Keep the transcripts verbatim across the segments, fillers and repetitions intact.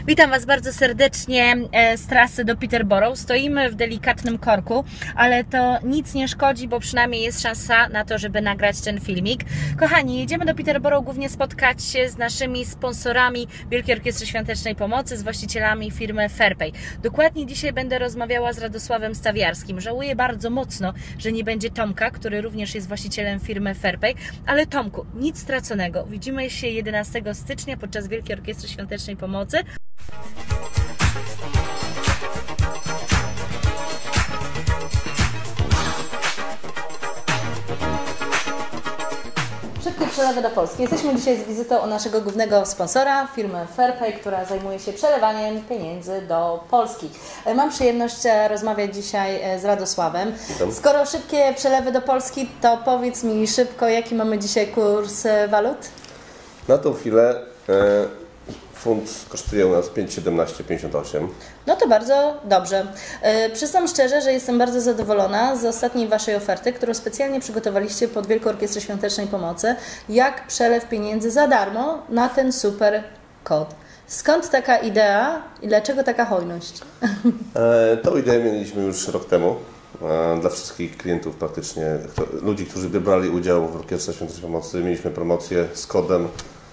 Witam Was bardzo serdecznie z trasy do Peterborough. Stoimy w delikatnym korku, ale to nic nie szkodzi, bo przynajmniej jest szansa na to, żeby nagrać ten filmik. Kochani, jedziemy do Peterborough głównie spotkać się z naszymi sponsorami Wielkiej Orkiestry Świątecznej Pomocy, z właścicielami firmy Fairpay. Dokładnie dzisiaj będę rozmawiała z Radosławem Stawiarskim. Żałuję bardzo mocno, że nie będzie Tomka, który również jest właścicielem firmy Fairpay, ale Tomku, nic straconego. Widzimy się jedenastego stycznia podczas Wielkiej Orkiestry Świątecznej Pomocy. Szybkie przelewy do Polski. Jesteśmy dzisiaj z wizytą u naszego głównego sponsora, firmy Fairpay, która zajmuje się przelewaniem pieniędzy do Polski. Mam przyjemność rozmawiać dzisiaj z Radosławem. Witam. Skoro szybkie przelewy do Polski, to powiedz mi szybko, jaki mamy dzisiaj kurs walut? Na tą chwilę e, funt kosztuje u nas pięć siedemnaście pięćdziesiąt osiem. No to bardzo dobrze. Yy, przyznam szczerze, że jestem bardzo zadowolona z ostatniej Waszej oferty, którą specjalnie przygotowaliście pod Wielką Orkiestrę Świątecznej Pomocy, jak przelew pieniędzy za darmo na ten super kod. Skąd taka idea i dlaczego taka hojność? E, tą ideę mieliśmy już rok temu. E, dla wszystkich klientów praktycznie, kto, ludzi, którzy wybrali udział w Orkiestrze Świątecznej Pomocy, mieliśmy promocję z kodem,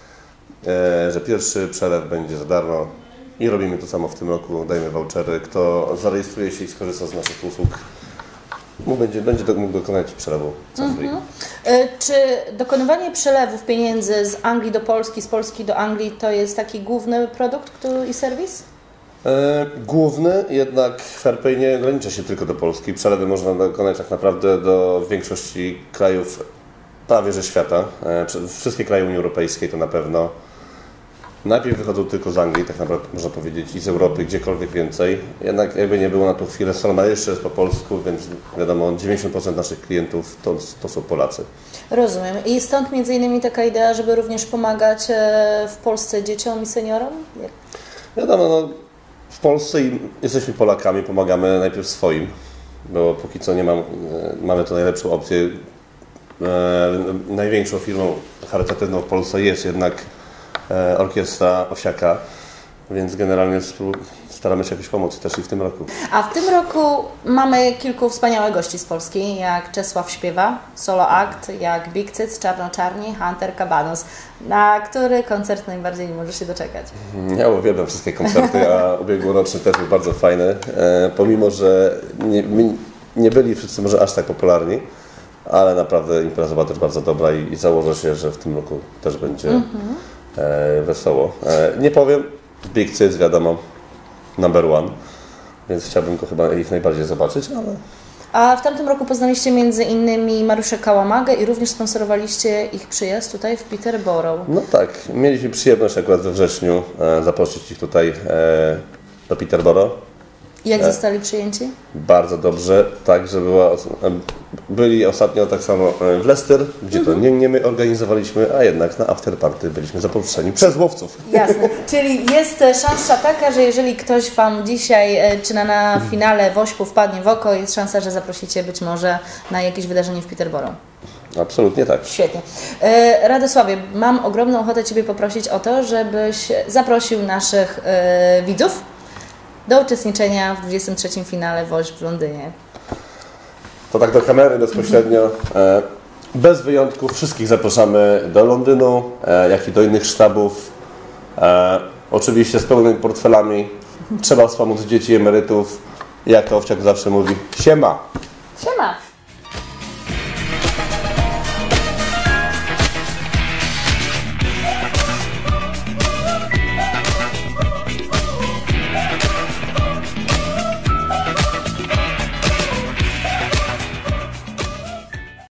e, że pierwszy przelew będzie za darmo. I robimy to samo w tym roku, dajemy vouchery. Kto zarejestruje się i skorzysta z naszych usług, mógł, będzie, będzie mógł dokonać przelewu. Mhm. Czy dokonywanie przelewów pieniędzy z Anglii do Polski, z Polski do Anglii to jest taki główny produkt i serwis? E, główny, jednak Fairpay nie ogranicza się tylko do Polski. Przelewy można dokonać tak naprawdę do większości krajów prawie że świata. E, wszystkie kraje Unii Europejskiej to na pewno. Najpierw wychodzą tylko z Anglii, tak naprawdę można powiedzieć, i z Europy, gdziekolwiek więcej. Jednak jakby nie było na tą chwilę, strona jeszcze jest po polsku, więc wiadomo, dziewięćdziesiąt procent naszych klientów to, to są Polacy. Rozumiem. I stąd między innymi taka idea, żeby również pomagać w Polsce dzieciom i seniorom? Jak? Wiadomo, no, w Polsce jesteśmy Polakami, pomagamy najpierw swoim, bo póki co nie mam, mamy to najlepszą opcję. E, największą firmą charytatywną w Polsce jest jednak Orkiestra Osiaka, więc generalnie staramy się jakoś pomóc też i w tym roku. A w tym roku mamy kilku wspaniałych gości z Polski, jak Czesław Śpiewa, solo act, jak Big Cyc, Czarno-Czarni, Hunter Cabanos. Na który koncert najbardziej nie możesz się doczekać? Ja uwielbiam wszystkie koncerty, a ubiegłoroczny też był bardzo fajny, e, pomimo że nie, nie byli wszyscy może aż tak popularni, ale naprawdę impreza była też bardzo dobra i, i założę się, że w tym roku też będzie mm-hmm. E, wesoło. E, nie powiem, Big Cyc wiadomo, number one, więc chciałbym go chyba ich najbardziej zobaczyć, ale... A w tamtym roku poznaliście między innymi Mariusza Kałamagę i również sponsorowaliście ich przyjazd tutaj w Peterborough. No tak, mieliśmy przyjemność akurat we wrześniu e, zaprosić ich tutaj e, do Peterborough. I jak zostali przyjęci? Bardzo dobrze, tak, że była, byli ostatnio tak samo w Leicester, gdzie to nie, nie my organizowaliśmy, a jednak na afterparty byliśmy zaproszeni przez łowców. Jasne, czyli jest szansa taka, że jeżeli ktoś Wam dzisiaj, czy na, na finale Wośpu wpadnie w oko, jest szansa, że zaprosicie być może na jakieś wydarzenie w Peterborough. Absolutnie tak. Świetnie. Radosławie, mam ogromną ochotę Ciebie poprosić o to, żebyś zaprosił naszych widzów do uczestniczenia w dwudziestym trzecim finale Wośp w Londynie. To tak do kamery bezpośrednio. Bez wyjątków wszystkich zapraszamy do Londynu, jak i do innych sztabów. Oczywiście z pełnymi portfelami. Trzeba wspomóc dzieci i emerytów. Jak to Owsiak zawsze mówi, siema! Siema!